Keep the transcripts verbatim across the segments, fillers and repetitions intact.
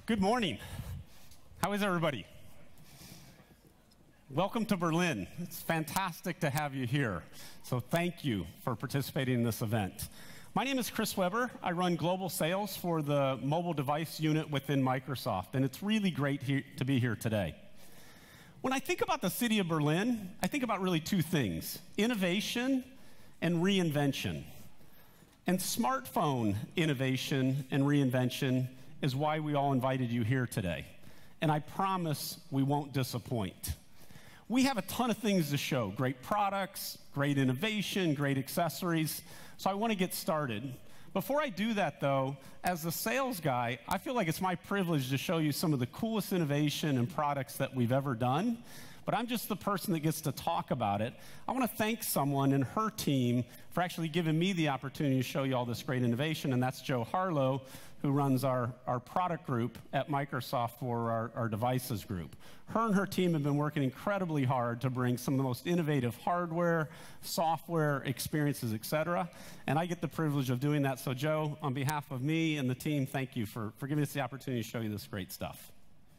Good morning. How is everybody? Welcome to Berlin. It's fantastic to have you here. So thank you for participating in this event. My name is Chris Weber. I run global sales for the mobile device unit within Microsoft, and it's really great he- to be here today. When I think about the city of Berlin, I think about really two things: innovation and reinvention. And smartphone innovation and reinvention is why we all invited you here today. And I promise we won't disappoint. We have a ton of things to show: great products, great innovation, great accessories. So I want to get started. Before I do that, though, as a sales guy, I feel like it's my privilege to show you some of the coolest innovation and products that we've ever done. But I'm just the person that gets to talk about it. I want to thank someone and her team for actually giving me the opportunity to show you all this great innovation, and that's Jo Harlow, who runs our, our product group at Microsoft for our, our devices group. Her and her team have been working incredibly hard to bring some of the most innovative hardware, software, experiences, et cetera. And I get the privilege of doing that. So Jo, on behalf of me and the team, thank you for, for giving us the opportunity to show you this great stuff.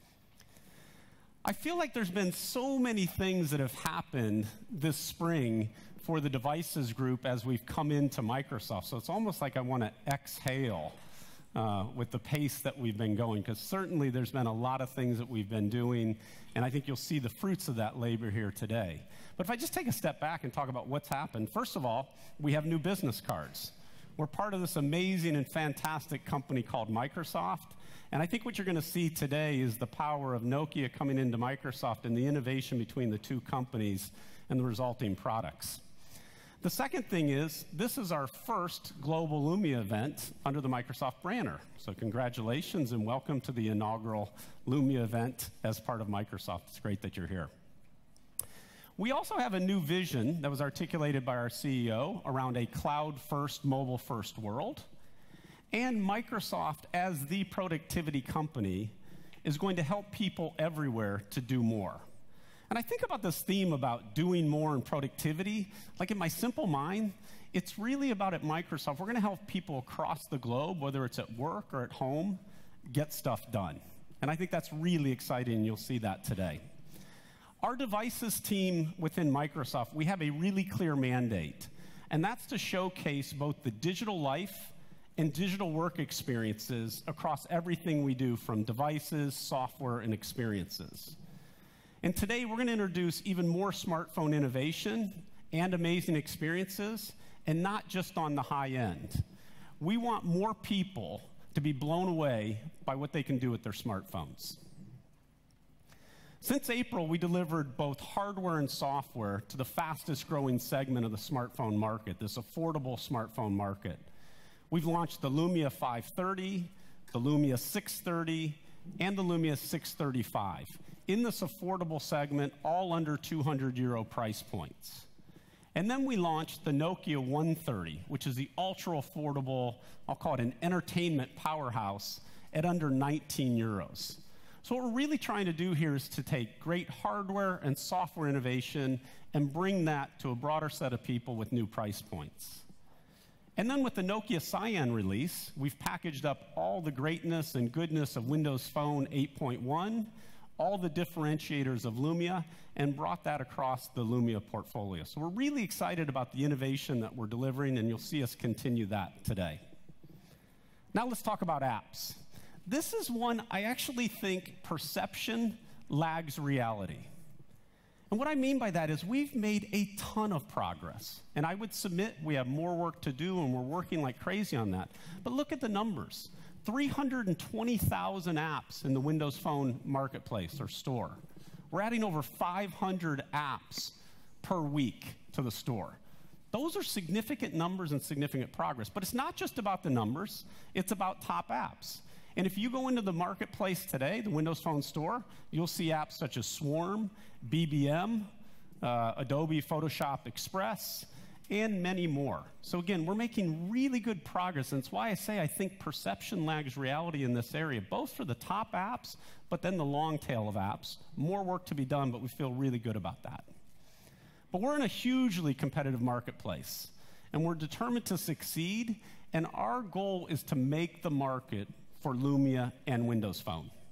I feel like there's been so many things that have happened this spring for the devices group as we've come into Microsoft. So it's almost like I want to exhale uh, with the pace that we've been going, because certainly there's been a lot of things that we've been doing, and I think you'll see the fruits of that labor here today. But if I just take a step back and talk about what's happened, first of all, we have new business cards. We're part of this amazing and fantastic company called Microsoft. And I think what you're going to see today is the power of Nokia coming into Microsoft and the innovation between the two companies and the resulting products. The second thing is, this is our first global Lumia event under the Microsoft banner. So congratulations and welcome to the inaugural Lumia event as part of Microsoft. It's great that you're here. We also have a new vision that was articulated by our C E O around a cloud-first, mobile-first world. And Microsoft, as the productivity company, is going to help people everywhere to do more. And I think about this theme about doing more and productivity. Like in my simple mind, it's really about at Microsoft, we're going to help people across the globe, whether it's at work or at home, get stuff done. And I think that's really exciting, and you'll see that today. Our devices team within Microsoft, we have a really clear mandate, and that's to showcase both the digital life and digital work experiences across everything we do, from devices, software, and experiences. And today, we're going to introduce even more smartphone innovation and amazing experiences, and not just on the high end. We want more people to be blown away by what they can do with their smartphones. Since April, we delivered both hardware and software to the fastest growing segment of the smartphone market, this affordable smartphone market. We've launched the Lumia five thirty, the Lumia six thirty, and the Lumia six thirty-five in this affordable segment, all under two hundred euro price points. And then we launched the Nokia one thirty, which is the ultra affordable, I'll call it an entertainment powerhouse, at under nineteen euros. So what we're really trying to do here is to take great hardware and software innovation and bring that to a broader set of people with new price points. And then with the Nokia Cyan release, we've packaged up all the greatness and goodness of Windows Phone eight point one, all the differentiators of Lumia, and brought that across the Lumia portfolio. So we're really excited about the innovation that we're delivering, and you'll see us continue that today. Now let's talk about apps. This is one I actually think perception lags reality. And what I mean by that is we've made a ton of progress. And I would submit we have more work to do, and we're working like crazy on that. But look at the numbers. three hundred twenty thousand apps in the Windows Phone marketplace or store. We're adding over five hundred apps per week to the store. Those are significant numbers and significant progress. But it's not just about the numbers. It's about top apps. And if you go into the marketplace today, the Windows Phone store, you'll see apps such as Swarm, B B M, uh, Adobe Photoshop Express, and many more. So again, we're making really good progress, and it's why I say I think perception lags reality in this area, both for the top apps, but then the long tail of apps. More work to be done, but we feel really good about that. But we're in a hugely competitive marketplace, and we're determined to succeed, and our goal is to make the market for Lumia and Windows Phone.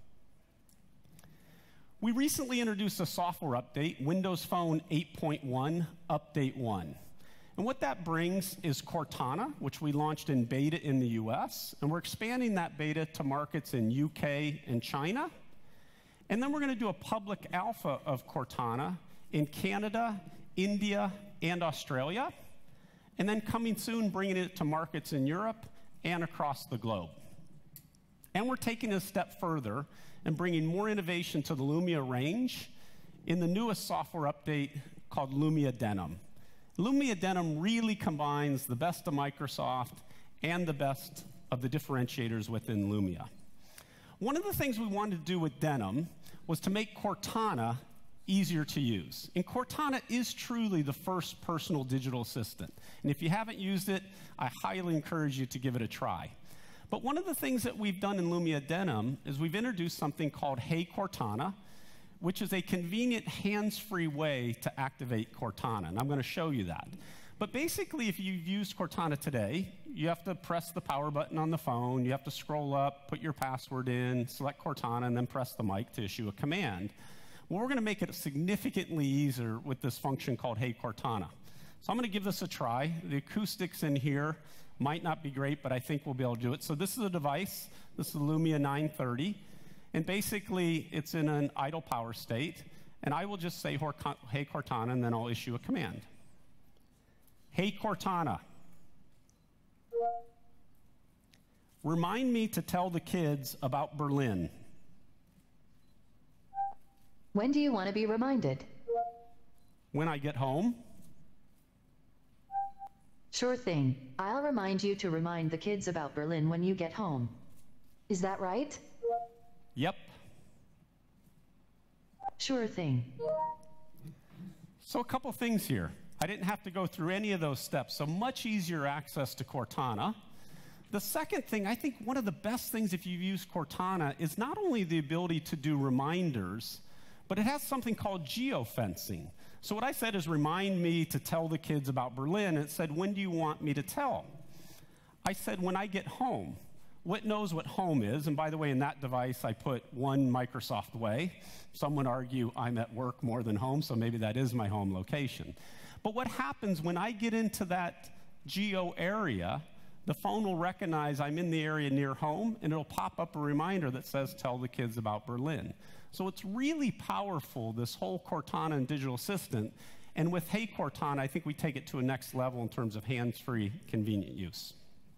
We recently introduced a software update, Windows Phone eight point one, Update one. And what that brings is Cortana, which we launched in beta in the U S, and we're expanding that beta to markets in U K and China. And then we're going to do a public alpha of Cortana in Canada, India, and Australia. And then coming soon, bringing it to markets in Europe and across the globe. And we're taking it a step further and bringing more innovation to the Lumia range in the newest software update called Lumia Denim. Lumia Denim really combines the best of Microsoft and the best of the differentiators within Lumia. One of the things we wanted to do with Denim was to make Cortana easier to use. And Cortana is truly the first personal digital assistant. And if you haven't used it, I highly encourage you to give it a try. But one of the things that we've done in Lumia Denim is we've introduced something called Hey Cortana, which is a convenient hands-free way to activate Cortana. And I'm going to show you that. But basically, if you've used Cortana today, you have to press the power button on the phone, you have to scroll up, put your password in, select Cortana, and then press the mic to issue a command. Well, we're going to make it significantly easier with this function called Hey Cortana. So I'm going to give this a try. The acoustics in here might not be great, but I think we'll be able to do it. So this is a device. This is the Lumia nine thirty. And basically, it's in an idle power state. And I will just say, Hey Cortana, and then I'll issue a command. Hey Cortana, remind me to tell the kids about Berlin. When do you want to be reminded? When I get home. Sure thing. I'll remind you to remind the kids about Berlin when you get home. Is that right? Yep. Sure thing. So a couple things here. I didn't have to go through any of those steps, so much easier access to Cortana. The second thing, I think one of the best things if you use Cortana is not only the ability to do reminders, but it has something called geofencing. So what I said is remind me to tell the kids about Berlin. It said, when do you want me to tell? I said, when I get home. Well, it knows what home is. And by the way, in that device, I put one Microsoft way. Some would argue I'm at work more than home, so maybe that is my home location. But what happens when I get into that geo area, the phone will recognize I'm in the area near home, and it'll pop up a reminder that says, tell the kids about Berlin. So it's really powerful, this whole Cortana and digital assistant. And with Hey Cortana, I think we take it to a next level in terms of hands-free, convenient use.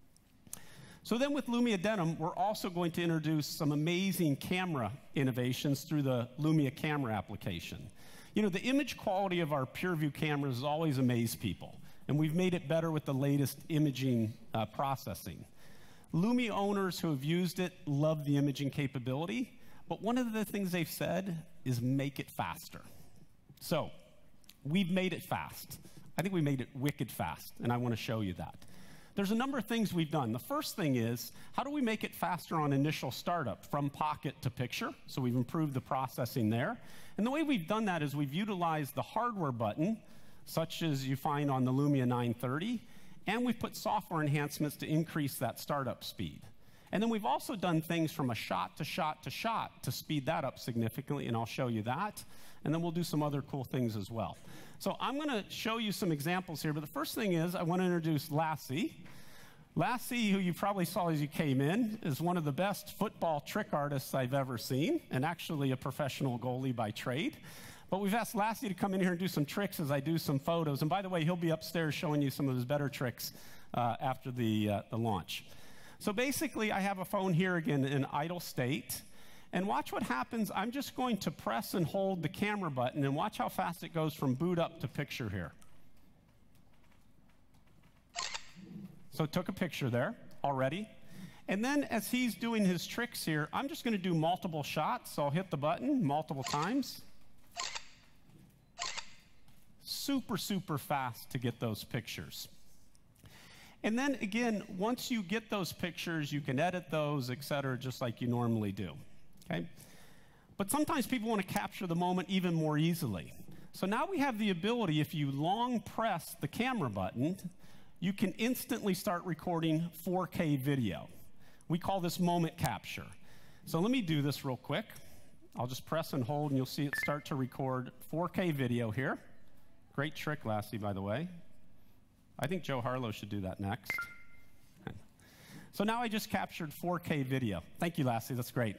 So then with Lumia Denim, we're also going to introduce some amazing camera innovations through the Lumia camera application. You know, the image quality of our PureView cameras has always amazed people, and we've made it better with the latest imaging uh, processing. Lumia owners who have used it love the imaging capability, but one of the things they've said is make it faster. So we've made it fast. I think we made it wicked fast, and I want to show you that. There's a number of things we've done. The first thing is, how do we make it faster on initial startup from pocket to picture? So we've improved the processing there. And the way we've done that is we've utilized the hardware button, such as you find on the Lumia nine thirty, and we've put software enhancements to increase that startup speed. And then we've also done things from a shot to shot to shot to speed that up significantly, and I'll show you that. And then we'll do some other cool things as well. So I'm going to show you some examples here, but the first thing is I want to introduce Lassie. Lassie, who you probably saw as you came in, is one of the best football trick artists I've ever seen, and actually a professional goalie by trade. But we've asked Lassie to come in here and do some tricks as I do some photos. And by the way, he'll be upstairs showing you some of his better tricks uh, after the, uh, the launch. So basically, I have a phone here again in idle state. And watch what happens. I'm just going to press and hold the camera button, and watch how fast it goes from boot up to picture here. So it took a picture there already. And then as he's doing his tricks here, I'm just going to do multiple shots. So I'll hit the button multiple times. Super, super fast to get those pictures. And then again, once you get those pictures, you can edit those, et cetera, just like you normally do. Okay? But sometimes people want to capture the moment even more easily. So now we have the ability, if you long press the camera button, you can instantly start recording four K video. We call this moment capture. So let me do this real quick. I'll just press and hold, and you'll see it start to record four K video here. Great trick, Lassie, by the way. I think Joe Harlow should do that next. So now I just captured four K video. Thank you, Lassie. That's great.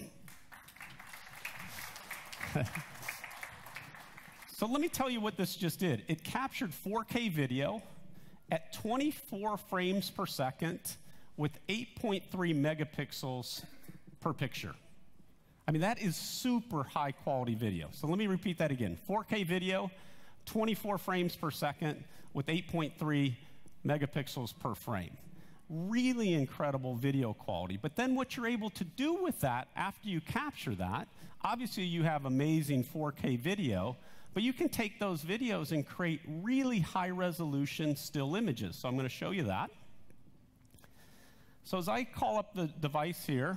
So let me tell you what this just did. It captured four K video at twenty-four frames per second with eight point three megapixels per picture. I mean, that is super high quality video. So let me repeat that again. four K video, twenty-four frames per second with eight point three megapixels per frame. Really incredible video quality. But then what you're able to do with that after you capture that, obviously you have amazing four K video, but you can take those videos and create really high resolution still images. So I'm going to show you that. So as I call up the device here,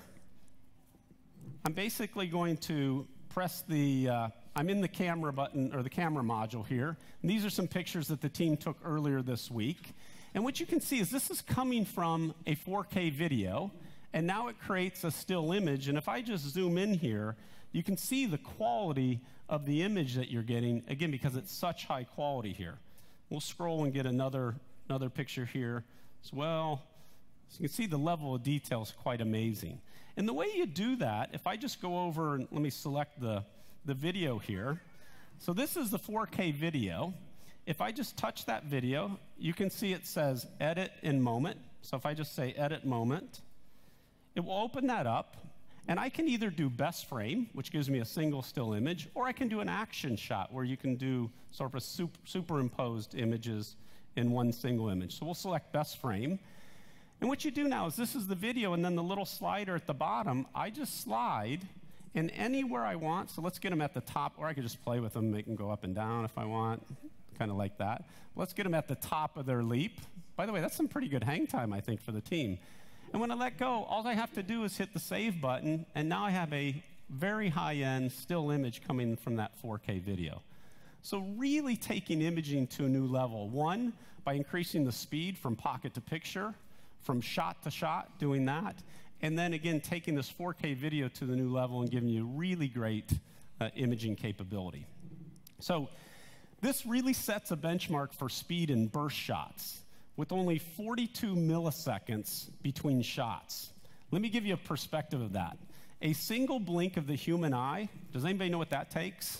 I'm basically going to press the, uh, I'm in the camera button, or the camera module here. And these are some pictures that the team took earlier this week. And what you can see is this is coming from a four K video, and now it creates a still image. And if I just zoom in here, you can see the quality of the image that you're getting, again, because it's such high quality here. We'll scroll and get another, another picture here as well. So you can see the level of detail is quite amazing. And the way you do that, if I just go over and let me select the, the video here. So this is the four K video. If I just touch that video, you can see it says edit in moment. So if I just say edit moment, it will open that up. And I can either do best frame, which gives me a single still image, or I can do an action shot where you can do sort of super, superimposed images in one single image. So we'll select best frame. And what you do now is this is the video, and then the little slider at the bottom, I just slide in anywhere I want. So let's get them at the top, or I could just play with them, make them go up and down if I want, kind of like that. Let's get them at the top of their leap. By the way, that's some pretty good hang time, I think, for the team. And when I let go, all I have to do is hit the save button, and now I have a very high-end still image coming from that four K video. So really taking imaging to a new level. One, by increasing the speed from pocket to picture, from shot to shot, doing that. And then again, taking this four K video to the new level and giving you really great uh, imaging capability. So this really sets a benchmark for speed in burst shots with only forty-two milliseconds between shots. Let me give you a perspective of that. A single blink of the human eye, does anybody know what that takes?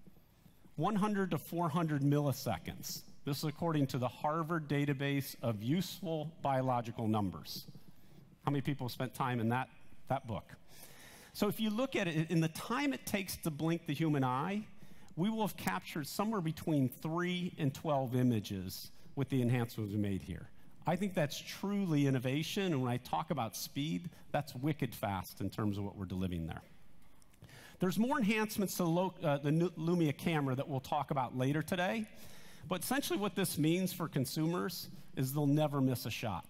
one hundred to four hundred milliseconds. This is according to the Harvard database of useful biological numbers. How many people have spent time in that, that book? So if you look at it, in the time it takes to blink the human eye, we will have captured somewhere between three and twelve images with the enhancements we made here. I think that's truly innovation, and when I talk about speed, that's wicked fast in terms of what we're delivering there. There's more enhancements to the, lo uh, the Lumia camera that we'll talk about later today, but essentially what this means for consumers is they'll never miss a shot.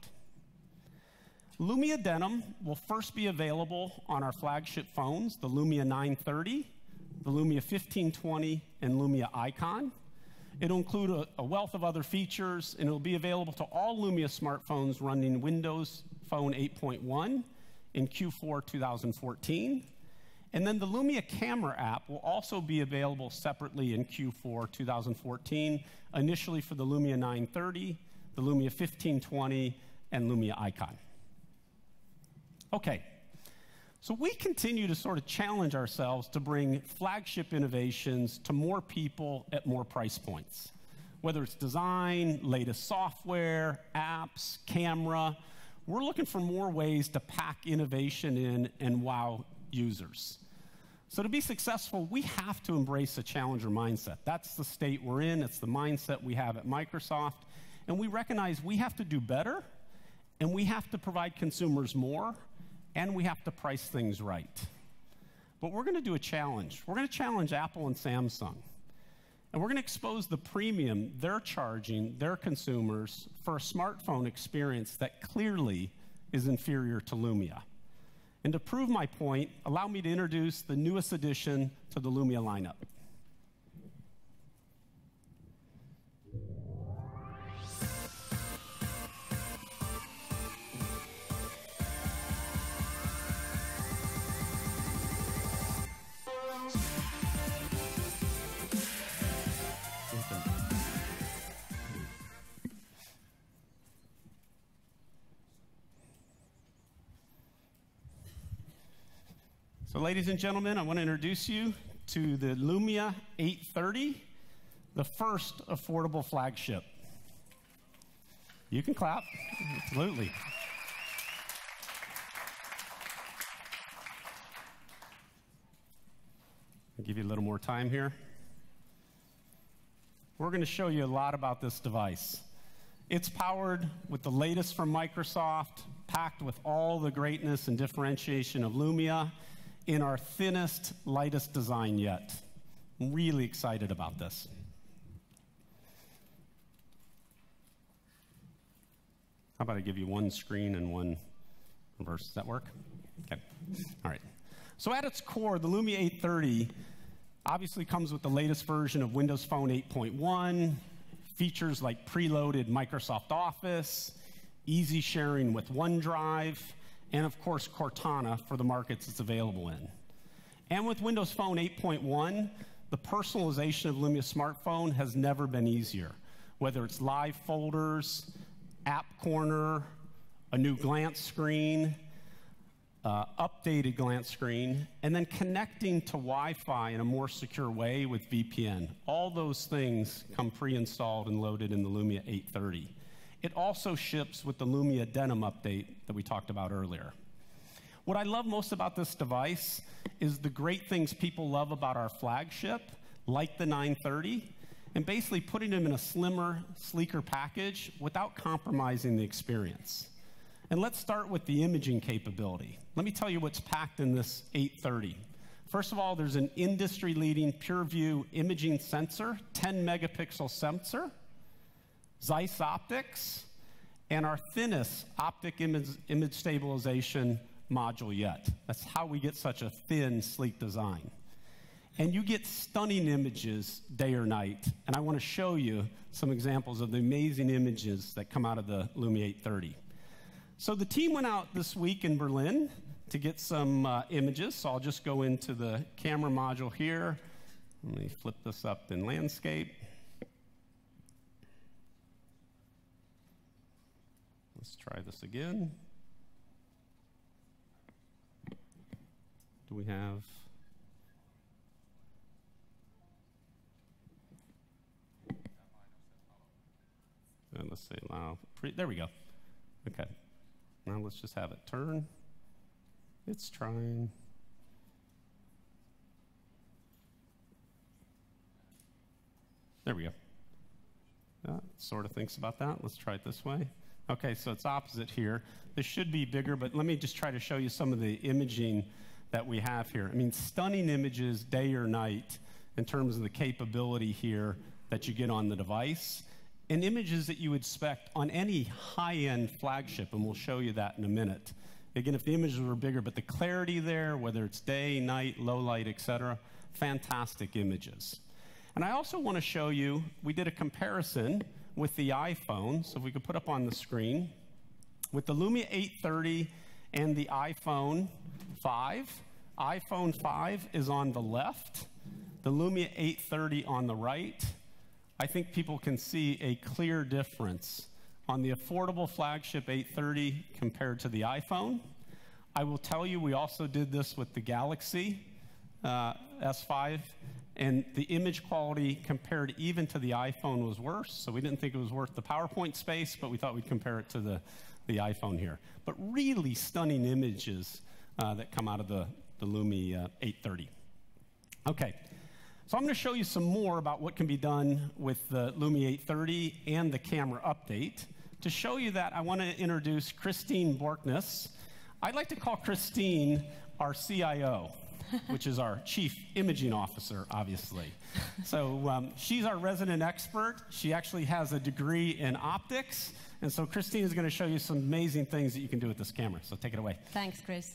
Lumia Denim will first be available on our flagship phones, the Lumia nine thirty, the Lumia fifteen twenty, and Lumia Icon. It'll include a, a wealth of other features, and it'll be available to all Lumia smartphones running Windows Phone eight point one in Q four two thousand fourteen. And then the Lumia camera app will also be available separately in Q four two thousand fourteen, initially for the Lumia nine thirty, the Lumia fifteen twenty, and Lumia Icon. Okay. So we continue to sort of challenge ourselves to bring flagship innovations to more people at more price points. Whether it's design, latest software, apps, camera, we're looking for more ways to pack innovation in and wow users. So to be successful, we have to embrace a challenger mindset. That's the state we're in. It's the mindset we have at Microsoft. And we recognize we have to do better, and we have to provide consumers more, and we have to price things right. But we're going to do a challenge. We're going to challenge Apple and Samsung. And we're going to expose the premium they're charging their consumers for a smartphone experience that clearly is inferior to Lumia. And to prove my point, allow me to introduce the newest addition to the Lumia lineup. So ladies and gentlemen, I want to introduce you to the Lumia eight thirty, the first affordable flagship. You can clap, absolutely. I'll give you a little more time here. We're going to show you a lot about this device. It's powered with the latest from Microsoft, packed with all the greatness and differentiation of Lumia in our thinnest, lightest design yet. I'm really excited about this. How about I give you one screen and one reverse? Does that work? Okay. All right. So at its core, the Lumia eight thirty obviously comes with the latest version of Windows Phone eight point one, features like preloaded Microsoft Office, easy sharing with OneDrive, and of course Cortana for the markets it's available in. And with Windows Phone eight point one, the personalization of Lumia smartphone has never been easier, whether it's live folders, App Corner, a new glance screen, uh, updated glance screen, and then connecting to Wi-Fi in a more secure way with V P N. All those things come pre-installed and loaded in the Lumia eight thirty. It also ships with the Lumia Denim update that we talked about earlier. What I love most about this device is the great things people love about our flagship, like the nine thirty, and basically putting them in a slimmer, sleeker package without compromising the experience. And let's start with the imaging capability. Let me tell you what's packed in this eight thirty. First of all, there's an industry-leading PureView imaging sensor, ten megapixel sensor, Zeiss optics, and our thinnest optic image, image stabilization module yet. That's how we get such a thin, sleek design. And you get stunning images day or night. And I want to show you some examples of the amazing images that come out of the Lumia eight thirty. So the team went out this week in Berlin to get some uh, images. So I'll just go into the camera module here. Let me flip this up in landscape. Let's try this again. Do we have... And let's say allow, pre there we go. Okay, now let's just have it turn. It's trying. There we go. Uh, sort of thinks about that. Let's try it this way. Okay, so it's opposite here. This should be bigger, but let me just try to show you some of the imaging that we have here. I mean, stunning images day or night in terms of the capability here that you get on the device. And images that you would expect on any high-end flagship, and we'll show you that in a minute. Again, if the images were bigger, but the clarity there, whether it's day, night, low light, et cetera, fantastic images. And I also want to show you, we did a comparison with the iPhone, so if we could put up on the screen, with the Lumia eight thirty and the iPhone five. iPhone five is on the left, the Lumia eight thirty on the right. I think people can see a clear difference on the affordable flagship eight thirty compared to the iPhone. I will tell you, we also did this with the Galaxy uh, S five, and the image quality compared even to the iPhone was worse, so we didn't think it was worth the PowerPoint space, but we thought we'd compare it to the, the iPhone here. But really stunning images uh, that come out of the, the Lumia eight thirty. Okay. So I'm going to show you some more about what can be done with the Lumia eight thirty and the camera update. To show you that, I want to introduce Christine Borkness. I'd like to call Christine our C I O, which is our Chief Imaging Officer, obviously. So um, she's our resident expert. She actually has a degree in optics. And so Christine is going to show you some amazing things that you can do with this camera. So take it away. Thanks, Chris.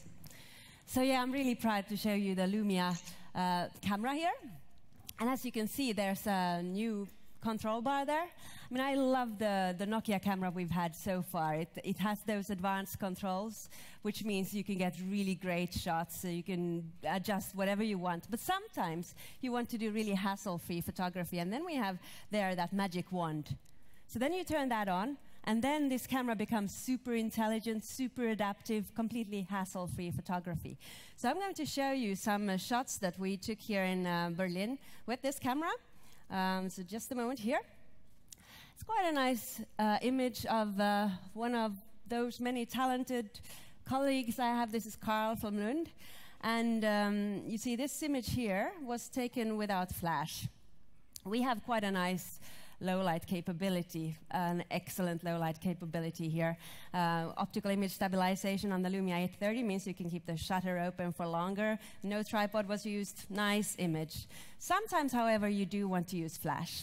So yeah, I'm really proud to show you the Lumia uh, camera here. And as you can see, there's a new control bar there. I mean, I love the, the Nokia camera we've had so far. It, it has those advanced controls, which means you can get really great shots, so you can adjust whatever you want. But sometimes you want to do really hassle-free photography, and then we have there that magic wand. So then you turn that on, And then this camera becomes super intelligent, super adaptive, completely hassle-free photography. So I'm going to show you some uh, shots that we took here in uh, Berlin with this camera. Um, so just a moment here. It's quite a nice uh, image of uh, one of those many talented colleagues I have. This is Carl from Lund. And um, you see this image here was taken without flash. We have quite a nice low light capability, an excellent low light capability here. Uh, optical image stabilization on the Lumia eight thirty means you can keep the shutter open for longer. No tripod was used, nice image. Sometimes, however, you do want to use flash.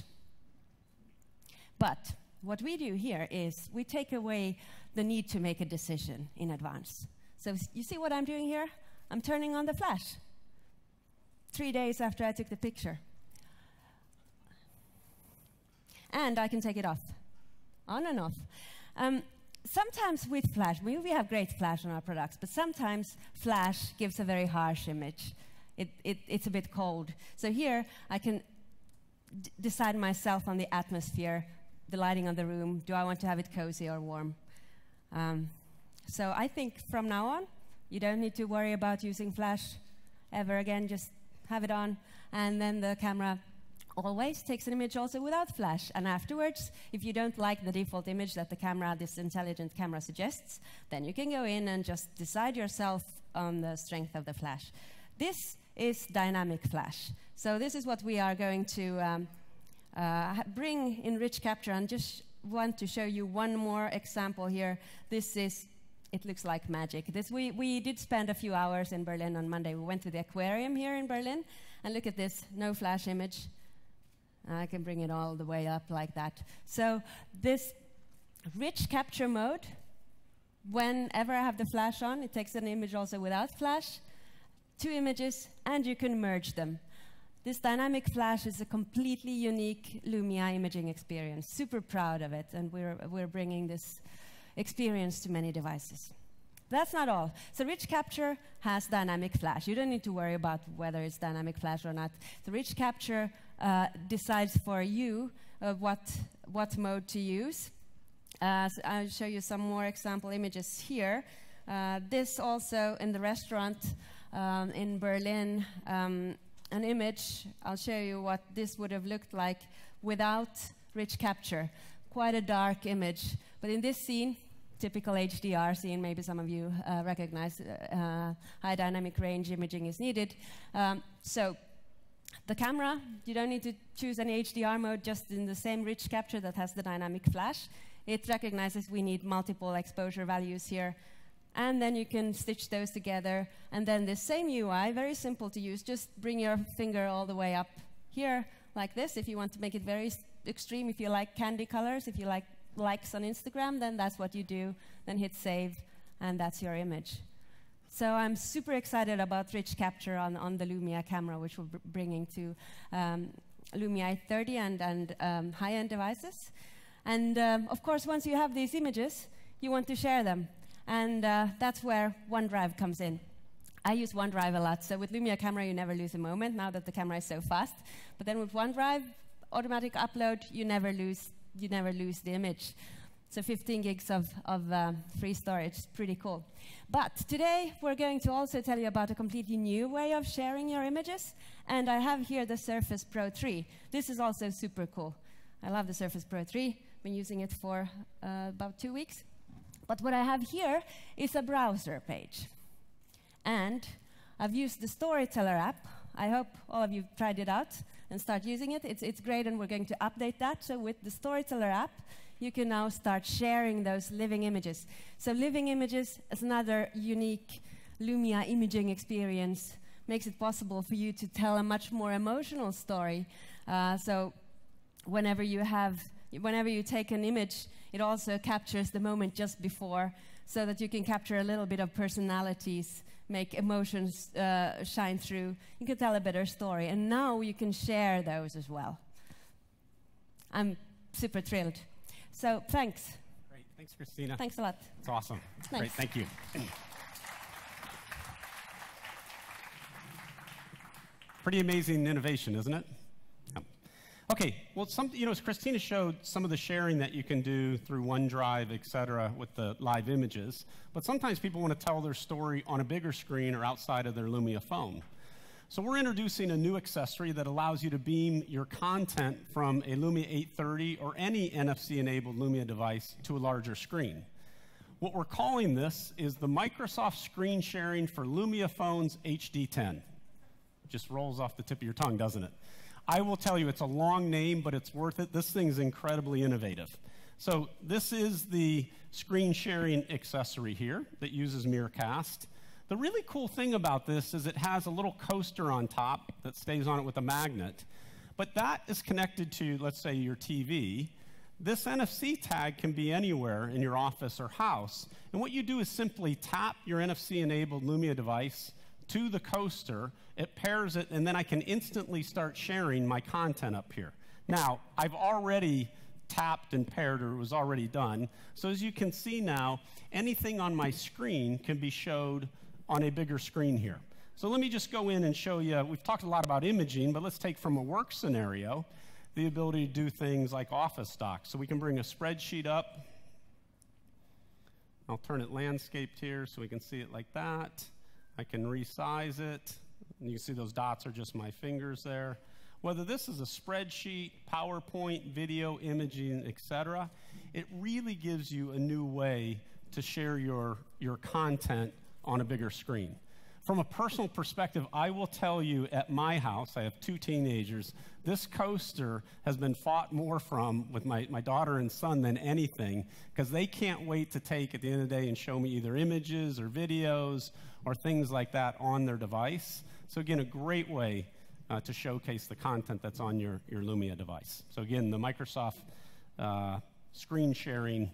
But what we do here is we take away the need to make a decision in advance. So you see what I'm doing here? I'm turning on the flash three days after I took the picture. And I can take it off, on and off. Um, sometimes with flash, we, we have great flash on our products, but sometimes flash gives a very harsh image. It, it, it's a bit cold. So here, I can d decide myself on the atmosphere, the lighting of the room. Do I want to have it cozy or warm? Um, so I think from now on, you don't need to worry about using flash ever again. Just have it on, and then the camera always takes an image also without flash. And afterwards, if you don't like the default image that the camera, this intelligent camera suggests, then you can go in and just decide yourself on the strength of the flash. This is dynamic flash. So this is what we are going to um, uh, bring in rich capture, and just want to show you one more example here. This is, it looks like magic. This, we, we did spend a few hours in Berlin on Monday. We went to the aquarium here in Berlin, and look at this, no flash image. I can bring it all the way up like that. So this rich capture mode, whenever I have the flash on, it takes an image also without flash, two images, and you can merge them. This dynamic flash is a completely unique Lumia imaging experience. Super proud of it, and we're, we're bringing this experience to many devices. That's not all. So rich capture has dynamic flash. You don't need to worry about whether it's dynamic flash or not. The rich capture uh, decides for you uh, what, what mode to use. Uh, so I'll show you some more example images here. Uh, this also in the restaurant um, in Berlin, um, an image. I'll show you what this would have looked like without rich capture. Quite a dark image. But in this scene, typical H D R scene, maybe some of you uh, recognize uh, high dynamic range imaging is needed. Um, so the camera, you don't need to choose any H D R mode, just in the same rich capture that has the dynamic flash. It recognizes we need multiple exposure values here. And then you can stitch those together. And then the same U I, very simple to use, just bring your finger all the way up here, like this. If you want to make it very extreme, if you like candy colors, if you like likes on Instagram, then that's what you do. Then hit save, and that's your image. So I'm super excited about rich capture on, on the Lumia camera, which we're bringing to um, Lumia eight thirty and, and um, high-end devices. And um, of course, once you have these images, you want to share them. And uh, that's where OneDrive comes in. I use OneDrive a lot. So with Lumia camera, you never lose a moment, now that the camera is so fast. But then with OneDrive, automatic upload, you never lose you never lose the image. So fifteen gigs of, of uh, free storage, pretty cool. But today, we're going to also tell you about a completely new way of sharing your images. And I have here the Surface Pro three. This is also super cool. I love the Surface Pro three. Been using it for uh, about two weeks. But what I have here is a browser page. And I've used the Storyteller app. I hope all of you tried it out and start using it. It's, it's great, and we're going to update that. So with the Storyteller app, you can now start sharing those living images. So living images is another unique Lumia imaging experience. Makes it possible for you to tell a much more emotional story. Uh, so whenever you have, whenever you take an image, it also captures the moment just before, so that you can capture a little bit of personalities, make emotions uh, shine through. You can tell a better story. And now you can share those as well. I'm super thrilled. So thanks. Great. Thanks, Christina. Thanks a lot. It's awesome. Nice. Great. Thank you. Pretty amazing innovation, isn't it? Yeah. Okay, well, some, you know, as Christina showed, some of the sharing that you can do through OneDrive, et cetera, with the live images, but sometimes people want to tell their story on a bigger screen or outside of their Lumia phone. So we're introducing a new accessory that allows you to beam your content from a Lumia eight thirty or any N F C-enabled Lumia device to a larger screen. What we're calling this is the Microsoft Screen Sharing for Lumia Phones H D ten. Just rolls off the tip of your tongue, doesn't it? I will tell you, it's a long name, but it's worth it. This thing's incredibly innovative. So this is the screen sharing accessory here that uses Miracast. The really cool thing about this is it has a little coaster on top that stays on it with a magnet, but that is connected to, let's say, your T V. This N F C tag can be anywhere in your office or house, and what you do is simply tap your N F C-enabled Lumia device to the coaster, it pairs it, and then I can instantly start sharing my content up here. Now, I've already tapped and paired, or it was already done, so as you can see now, anything on my screen can be showed on a bigger screen here. So let me just go in and show you, we've talked a lot about imaging, but let's take from a work scenario the ability to do things like Office docs. So we can bring a spreadsheet up. I'll turn it landscaped here so we can see it like that. I can resize it. And you can see those dots are just my fingers there. Whether this is a spreadsheet, PowerPoint, video, imaging, et cetera, it really gives you a new way to share your, your content on a bigger screen. From a personal perspective, I will tell you at my house, I have two teenagers, this coaster has been fought more from with my, my daughter and son than anything, because they can't wait to take at the end of the day and show me either images or videos or things like that on their device. So again, a great way uh, to showcase the content that's on your, your Lumia device. So again, the Microsoft uh, screen sharing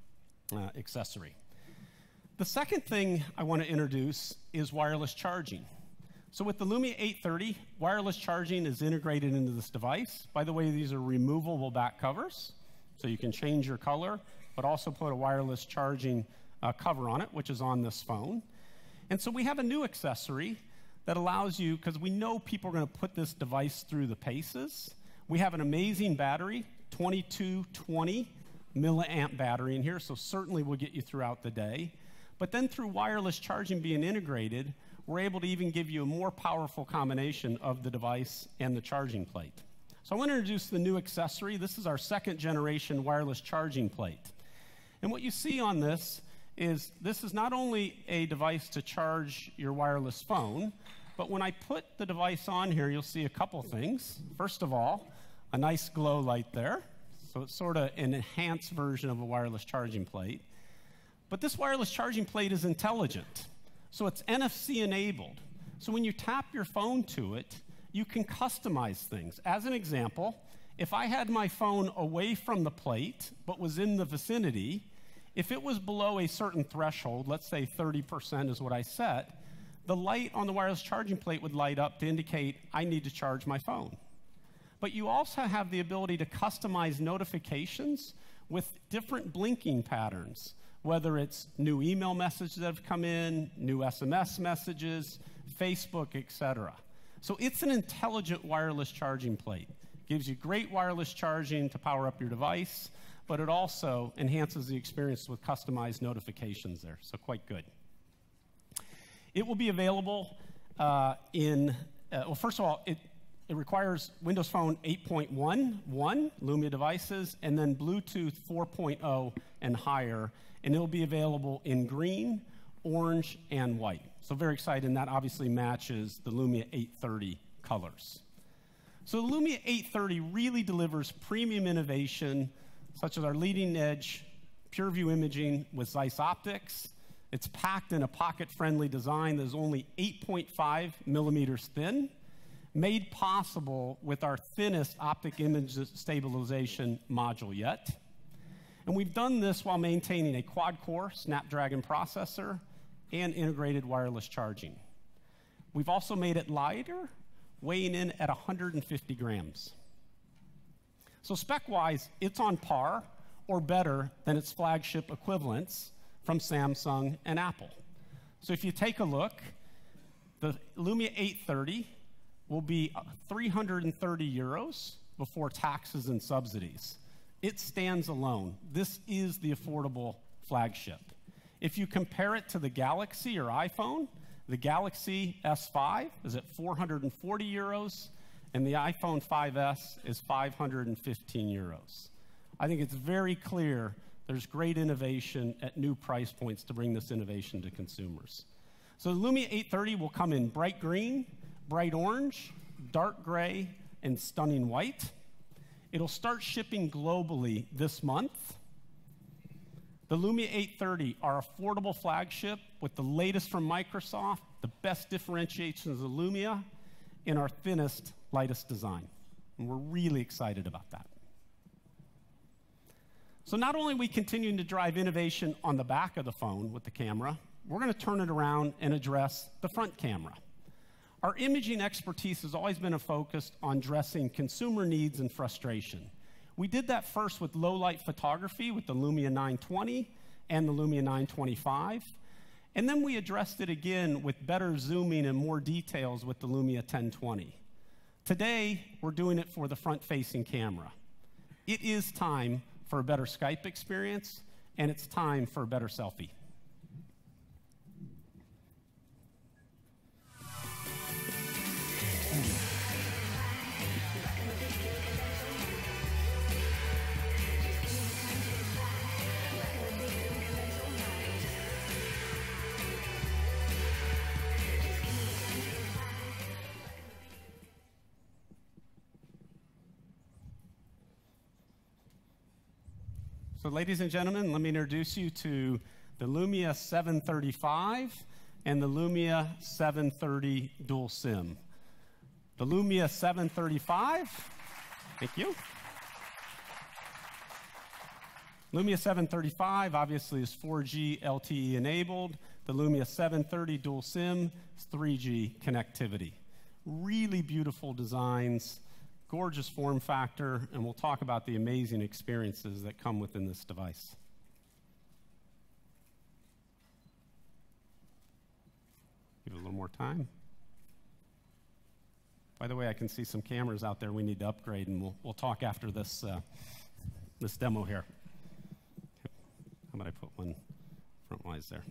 uh, accessory. The second thing I want to introduce is wireless charging. So with the Lumia eight thirty, wireless charging is integrated into this device. By the way, these are removable back covers, so you can change your color, but also put a wireless charging uh, cover on it, which is on this phone. And so we have a new accessory that allows you, because we know people are going to put this device through the paces. We have an amazing battery, twenty-two twenty milliamp battery in here, so certainly will get you throughout the day. But then through wireless charging being integrated, we're able to even give you a more powerful combination of the device and the charging plate. So I want to introduce the new accessory. This is our second generation wireless charging plate. And what you see on this is this is not only a device to charge your wireless phone, but when I put the device on here, you'll see a couple things. First of all, a nice glow light there. So it's sort of an enhanced version of a wireless charging plate. But this wireless charging plate is intelligent. So it's N F C enabled. So when you tap your phone to it, you can customize things. As an example, if I had my phone away from the plate, but was in the vicinity, if it was below a certain threshold, let's say thirty percent is what I set, the light on the wireless charging plate would light up to indicate I need to charge my phone. But you also have the ability to customize notifications with different blinking patterns, whether it's new email messages that have come in, new S M S messages, Facebook, et cetera. So it's an intelligent wireless charging plate. Gives you great wireless charging to power up your device, but it also enhances the experience with customized notifications there, so quite good. It will be available uh, in, uh, well, first of all, it, it requires Windows Phone eight point one, one Lumia devices, and then Bluetooth four point oh and higher, and it'll be available in green, orange, and white. So very excited, and that obviously matches the Lumia eight thirty colors. So the Lumia eight thirty really delivers premium innovation, such as our leading-edge PureView imaging with Zeiss optics. It's packed in a pocket-friendly design that is only eight point five millimeters thin, made possible with our thinnest optic image stabilization module yet. And we've done this while maintaining a quad-core Snapdragon processor and integrated wireless charging. We've also made it lighter, weighing in at one hundred fifty grams. So spec-wise, it's on par or better than its flagship equivalents from Samsung and Apple. So if you take a look, the Lumia eight thirty will be three hundred thirty euros before taxes and subsidies. It stands alone. This is the affordable flagship. If you compare it to the Galaxy or iPhone, the Galaxy S five is at four hundred forty euros, and the iPhone five S is five hundred fifteen euros. I think it's very clear there's great innovation at new price points to bring this innovation to consumers. So the Lumia eight thirty will come in bright green, bright orange, dark gray, and stunning white. It'll start shipping globally this month. The Lumia eight thirty, our affordable flagship with the latest from Microsoft, the best differentiations of Lumia, in our thinnest, lightest design. And we're really excited about that. So not only are we continuing to drive innovation on the back of the phone with the camera, we're going to turn it around and address the front camera. Our imaging expertise has always been a focus on addressing consumer needs and frustration. We did that first with low-light photography with the Lumia nine twenty and the Lumia nine twenty-five. And then we addressed it again with better zooming and more details with the Lumia ten twenty. Today, we're doing it for the front-facing camera. It is time for a better Skype experience, and it's time for a better selfie. So ladies and gentlemen, let me introduce you to the Lumia seven thirty-five and the Lumia seven thirty dual SIM. The Lumia seven thirty-five, thank you. Lumia seven thirty-five obviously is four G L T E enabled. The Lumia seven thirty dual SIM is three G connectivity. Really beautiful designs, gorgeous form factor, and we'll talk about the amazing experiences that come within this device. Give it a little more time. By the way, I can see some cameras out there we need to upgrade, and we'll, we'll talk after this, uh, this demo here. How about I put one front-wise there?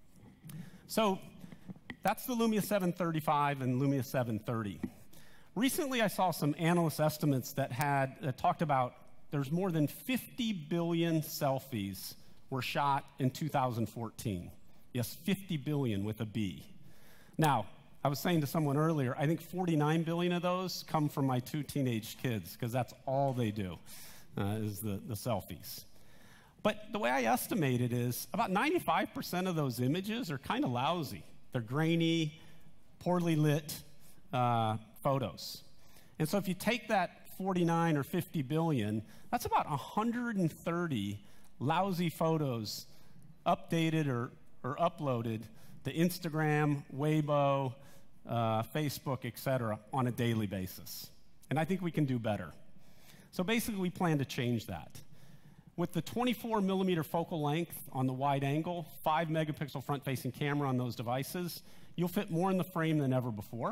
So that's the Lumia seven thirty-five and Lumia seven thirty. Recently, I saw some analyst estimates that had uh, talked about there's more than fifty billion selfies were shot in two thousand fourteen. Yes, fifty billion with a B. Now, I was saying to someone earlier, I think forty-nine billion of those come from my two teenage kids, because that's all they do, uh, is the, the selfies. But the way I estimate it is about ninety-five percent of those images are kind of lousy. They're grainy, poorly lit, uh, photos. And so if you take that forty-nine or fifty billion, that's about one hundred thirty lousy photos updated or, or uploaded to Instagram, Weibo, uh, Facebook, et cetera, on a daily basis. And I think we can do better. So basically, we plan to change that. With the twenty-four millimeter focal length on the wide angle, five megapixel front-facing camera on those devices, you'll fit more in the frame than ever before.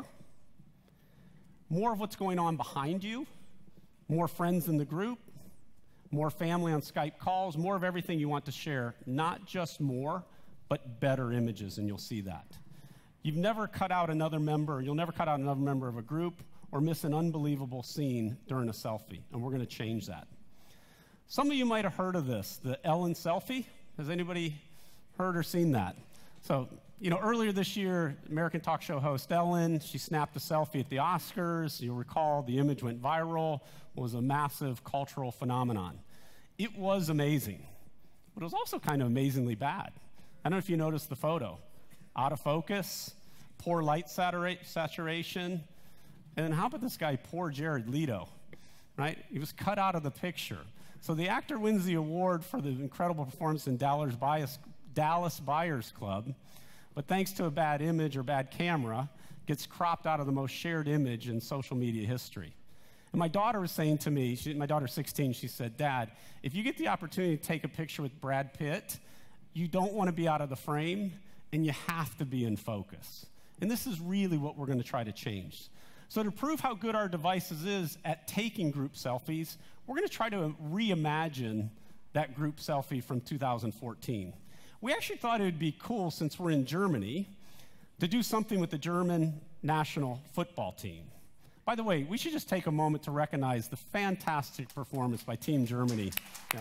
More of what's going on behind you, more friends in the group, more family on Skype calls, more of everything you want to share, not just more, but better images, and you'll see that. You've never cut out another member, you'll never cut out another member of a group or miss an unbelievable scene during a selfie, and we're going to change that. Some of you might have heard of this, the Ellen selfie. Has anybody heard or seen that? So, you know, earlier this year, American talk show host Ellen, she snapped a selfie at the Oscars. You'll recall the image went viral, was a massive cultural phenomenon. It was amazing, but it was also kind of amazingly bad. I don't know if you noticed the photo. Out of focus, poor light satura saturation, and then how about this guy, poor Jared Leto, right? He was cut out of the picture. So the actor wins the award for the incredible performance in Dallas Buyers, Dallas Buyers Club, but thanks to a bad image or bad camera, gets cropped out of the most shared image in social media history. And my daughter was saying to me, she, my daughter's sixteen, she said, Dad, if you get the opportunity to take a picture with Brad Pitt, you don't want to be out of the frame, and you have to be in focus. And this is really what we're going to try to change. So to prove how good our devices is at taking group selfies, we're going to try to reimagine that group selfie from two thousand fourteen. We actually thought it would be cool, since we're in Germany, to do something with the German national football team. By the way, we should just take a moment to recognize the fantastic performance by Team Germany. Yeah.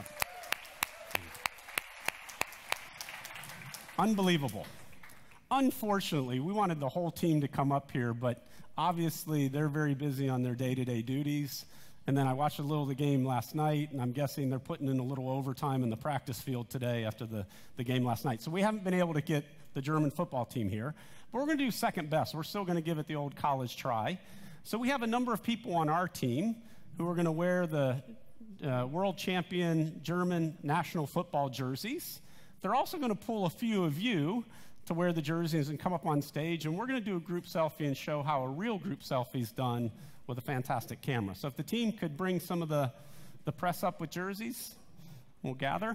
Unbelievable. Unfortunately, we wanted the whole team to come up here, but obviously they're very busy on their day-to-day duties. And then I watched a little of the game last night, and I'm guessing they're putting in a little overtime in the practice field today after the, the game last night. So we haven't been able to get the German football team here. But we're going to do second best. We're still going to give it the old college try. So we have a number of people on our team who are going to wear the uh, world champion German national football jerseys. They're also going to pull a few of you to wear the jerseys and come up on stage, and we're going to do a group selfie and show how a real group selfie is done with a fantastic camera. So if the team could bring some of the, the press up with jerseys, we'll gather.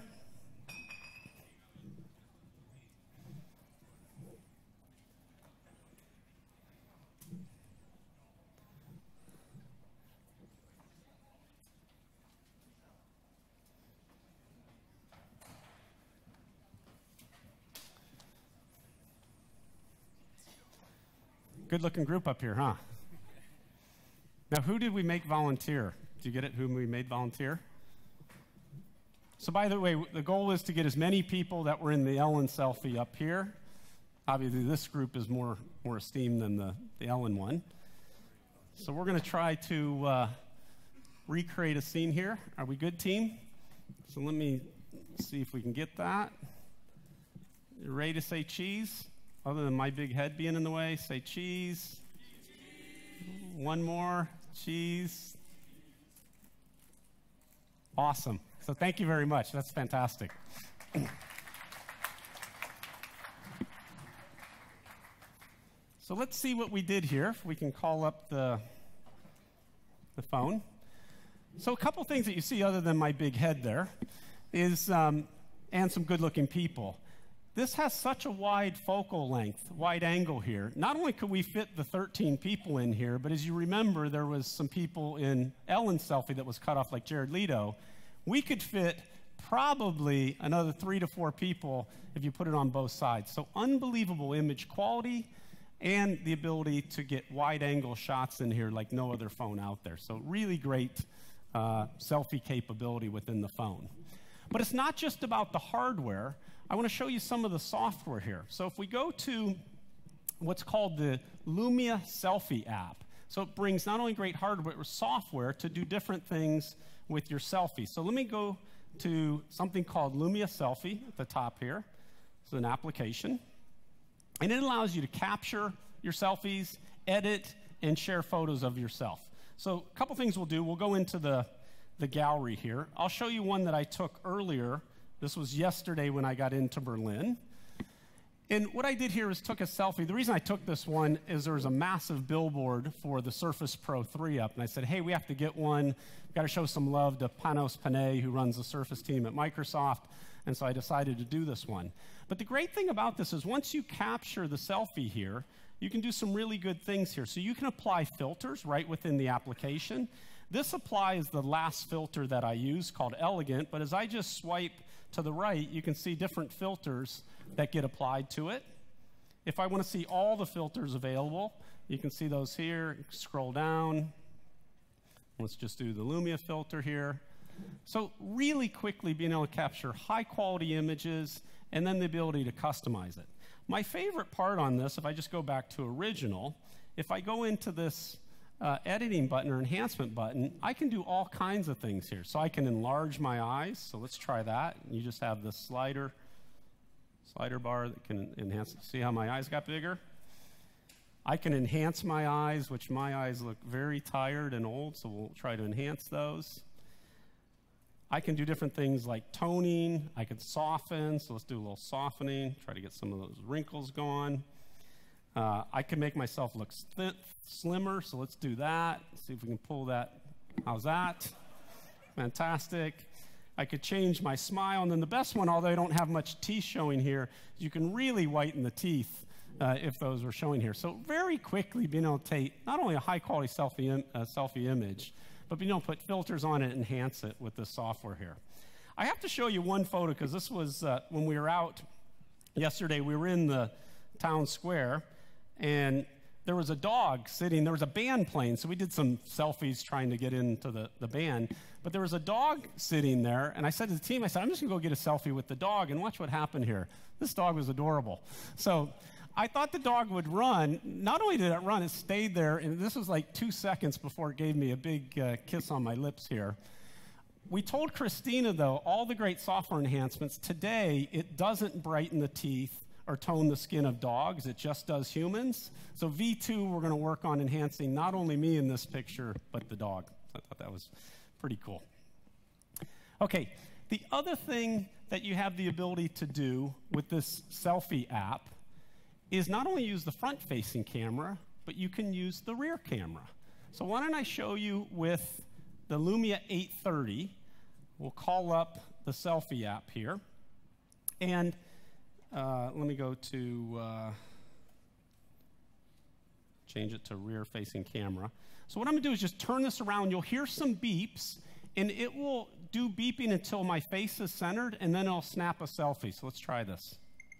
Good-looking group up here, huh? Now, who did we make volunteer? Do you get it, who we made volunteer? So by the way, the goal is to get as many people that were in the Ellen selfie up here. Obviously, this group is more, more esteemed than the, the Ellen one. So we're going to try to uh, recreate a scene here. Are we good, team? So let me see if we can get that. You ready to say cheese? Other than my big head being in the way, say cheese. One more, cheese. Awesome. So thank you very much. That's fantastic. So let's see what we did here. If we can call up the, the phone. So a couple things that you see other than my big head there is, um, and some good-looking people. This has such a wide focal length, wide angle here. Not only could we fit the thirteen people in here, but as you remember, there was some people in Ellen's selfie that was cut off like Jared Leto. We could fit probably another three to four people if you put it on both sides. So unbelievable image quality and the ability to get wide angle shots in here like no other phone out there. So really great uh, selfie capability within the phone. But it's not just about the hardware. I want to show you some of the software here. So if we go to what's called the Lumia selfie app, so it brings not only great hardware, but software to do different things with your selfie. So let me go to something called Lumia Selfie at the top here. It's an application. And it allows you to capture your selfies, edit, and share photos of yourself. So a couple things we'll do. We'll go into the, the gallery here. I'll show you one that I took earlier. This was yesterday when I got into Berlin. And what I did here is took a selfie. The reason I took this one is there was a massive billboard for the Surface Pro three up. And I said, hey, we have to get one. We've got to show some love to Panos Panay, who runs the Surface team at Microsoft. And so I decided to do this one. But the great thing about this is once you capture the selfie here, you can do some really good things here. So you can apply filters right within the application. This applies the last filter that I use called Elegant. But as I just swipe to the right, you can see different filters that get applied to it. If I want to see all the filters available, you can see those here. Scroll down. Let's just do the Lumia filter here. So really quickly being able to capture high quality images and then the ability to customize it. My favorite part on this, if I just go back to original, if I go into this uh, editing button or enhancement button, I can do all kinds of things here. So I can enlarge my eyes. So let's try that. You just have this slider, slider bar that can enhance. See how my eyes got bigger? I can enhance my eyes, which my eyes look very tired and old, so we'll try to enhance those. I can do different things like toning. I can soften, so let's do a little softening, try to get some of those wrinkles gone. Uh, I can make myself look th slimmer, so let's do that. See if we can pull that. How's that? Fantastic. I could change my smile, and then the best one, although I don't have much teeth showing here, you can really whiten the teeth uh, if those were showing here. So very quickly being able to take not only a high-quality selfie, im uh, selfie image, but being able to put filters on it and enhance it with this software here. I have to show you one photo because this was uh, when we were out yesterday. We were in the town square, and there was a dog sitting. There was a band playing, so we did some selfies trying to get into the, the band. But there was a dog sitting there, and I said to the team, I said, I'm just going to go get a selfie with the dog, and watch what happened here. This dog was adorable. So I thought the dog would run. Not only did it run, it stayed there, and this was like two seconds before it gave me a big uh, kiss on my lips here. We told Christina, though, all the great software enhancements. Today, it doesn't brighten the teeth or tone the skin of dogs. It just does humans. So V two, we're going to work on enhancing not only me in this picture, but the dog. I thought that was pretty cool. Okay, the other thing that you have the ability to do with this selfie app is not only use the front-facing camera, but you can use the rear camera. So why don't I show you with the Lumia eight thirty. We'll call up the selfie app here. And uh, let me go to, uh, change it to rear-facing camera. So what I'm going to do is just turn this around. You'll hear some beeps, and it will do beeping until my face is centered, and then it'll snap a selfie. So let's try this.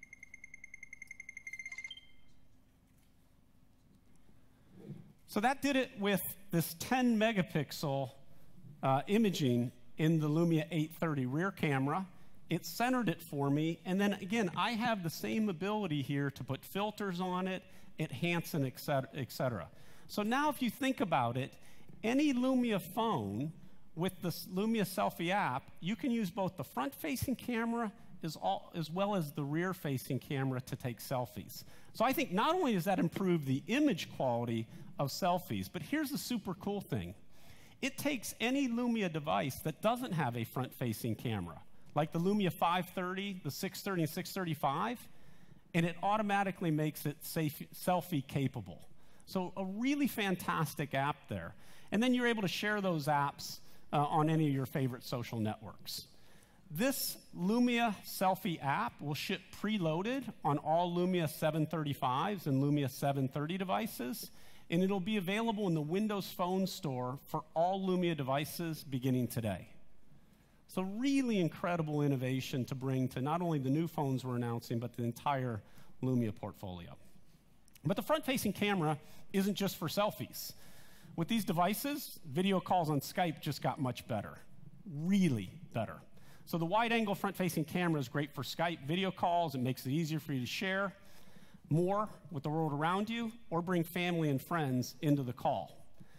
So that did it with this ten megapixel uh, imaging in the Lumia eight thirty rear camera. It centered it for me, and then again, I have the same ability here to put filters on it, enhance, and et cetera, et cetera. So now if you think about it, any Lumia phone with this Lumia selfie app, you can use both the front-facing camera as, all, as well as the rear-facing camera to take selfies. So I think not only does that improve the image quality of selfies, but here's the super cool thing. It takes any Lumia device that doesn't have a front-facing camera, like the Lumia five thirty, the six thirty, and six thirty-five, and it automatically makes it safe, selfie capable. So a really fantastic app there. And then you're able to share those apps uh, on any of your favorite social networks. This Lumia selfie app will ship preloaded on all Lumia seven thirty-fives and Lumia seven thirty devices, and it'll be available in the Windows Phone Store for all Lumia devices beginning today. So really incredible innovation to bring to not only the new phones we're announcing, but the entire Lumia portfolio. But the front-facing camera isn't just for selfies. With these devices, video calls on Skype just got much better, really better. So the wide-angle front-facing camera is great for Skype video calls. It makes it easier for you to share more with the world around you or bring family and friends into the call.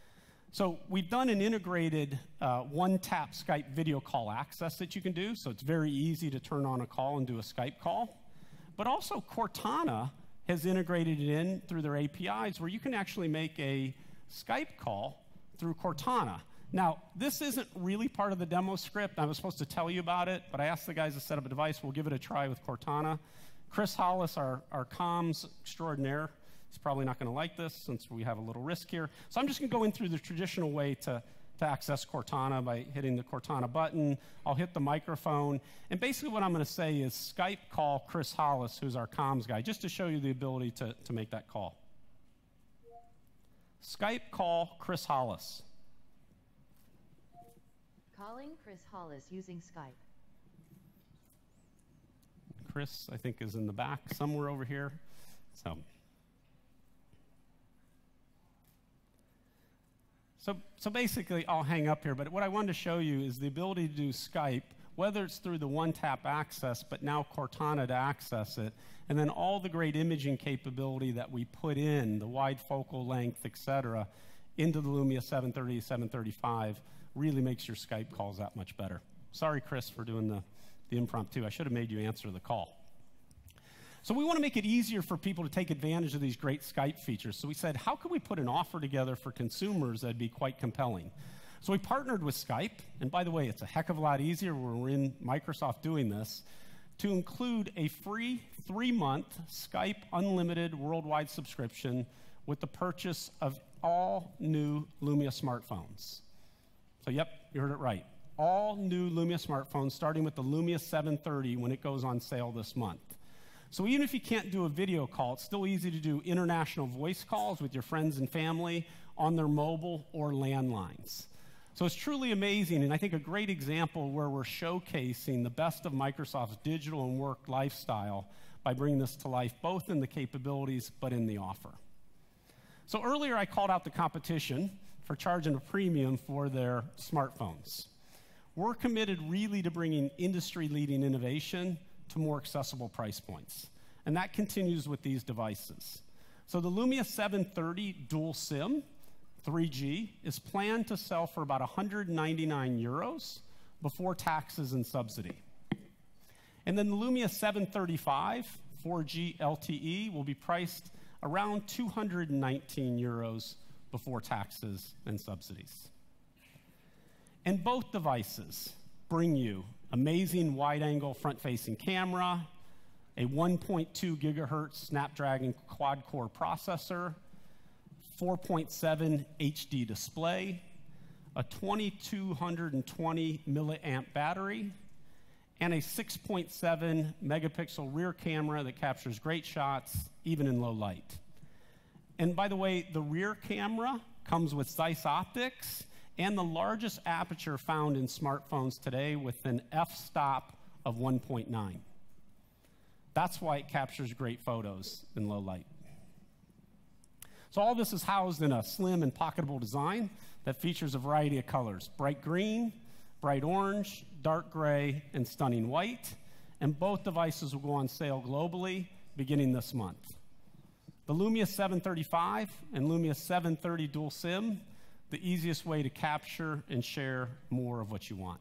So we've done an integrated uh, one-tap Skype video call access that you can do, so it's very easy to turn on a call and do a Skype call. But also Cortana has integrated it in through their A P Is where you can actually make a Skype call through Cortana. Now, this isn't really part of the demo script. I was supposed to tell you about it, but I asked the guys to set up a device. We'll give it a try with Cortana. Chris Hollis, our, our comms extraordinaire, is probably not going to like this since we have a little risk here. So I'm just going to go in through the traditional way to, to access Cortana by hitting the Cortana button. I'll hit the microphone. And basically what I'm going to say is Skype call Chris Hollis, who's our comms guy, just to show you the ability to, to make that call. Skype call Chris Hollis. Calling Chris Hollis using Skype. Chris, I think, is in the back somewhere over here. So, so, so basically, I'll hang up here. But what I wanted to show you is the ability to do Skype, whether it's through the one-tap access, but now Cortana to access it, and then all the great imaging capability that we put in, the wide focal length, et cetera, into the Lumia seven thirty, seven thirty-five, really makes your Skype calls that much better. Sorry, Chris, for doing the, the impromptu. I should have made you answer the call. So we want to make it easier for people to take advantage of these great Skype features. So we said, how could we put an offer together for consumers that'd be quite compelling? So we partnered with Skype, and by the way, it's a heck of a lot easier when we're in Microsoft doing this, to include a free three-month Skype unlimited worldwide subscription with the purchase of all new Lumia smartphones. So yep, you heard it right. All new Lumia smartphones, starting with the Lumia seven thirty when it goes on sale this month. So even if you can't do a video call, it's still easy to do international voice calls with your friends and family on their mobile or landlines. So it's truly amazing, and I think a great example where we're showcasing the best of Microsoft's digital and work lifestyle by bringing this to life, both in the capabilities but in the offer. So earlier I called out the competition for charging a premium for their smartphones. We're committed really to bringing industry-leading innovation to more accessible price points, and that continues with these devices. So the Lumia seven thirty dual SIM three G is planned to sell for about one hundred ninety-nine euros before taxes and subsidy. And then the Lumia seven thirty-five four G L T E will be priced around two hundred nineteen euros before taxes and subsidies. And both devices bring you amazing wide-angle front-facing camera, a one point two gigahertz Snapdragon quad-core processor, four point seven H D display, a twenty-two twenty milliamp battery, and a six point seven megapixel rear camera that captures great shots, even in low light. And by the way, the rear camera comes with Zeiss optics and the largest aperture found in smartphones today with an f-stop of one point nine. That's why it captures great photos in low light. So all this is housed in a slim and pocketable design that features a variety of colors: bright green, bright orange, dark gray, and stunning white. And both devices will go on sale globally beginning this month. The Lumia seven thirty-five and Lumia seven thirty dual SIM, the easiest way to capture and share more of what you want.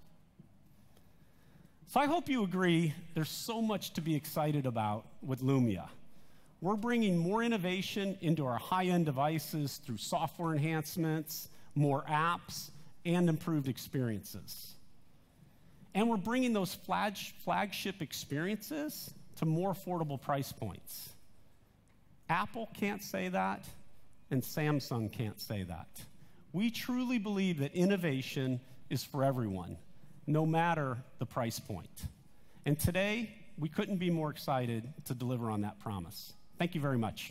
So I hope you agree there's so much to be excited about with Lumia. We're bringing more innovation into our high-end devices through software enhancements, more apps, and improved experiences. And we're bringing those flag flagship experiences to more affordable price points. Apple can't say that, and Samsung can't say that. We truly believe that innovation is for everyone, no matter the price point. And today, we couldn't be more excited to deliver on that promise. Thank you very much.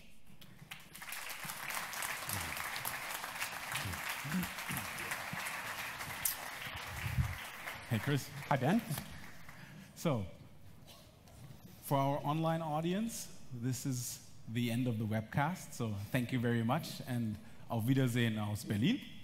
Hey, Chris. Hi, Ben. So, for our online audience, this is the end of the webcast. So, thank you very much, and auf Wiedersehen aus Berlin.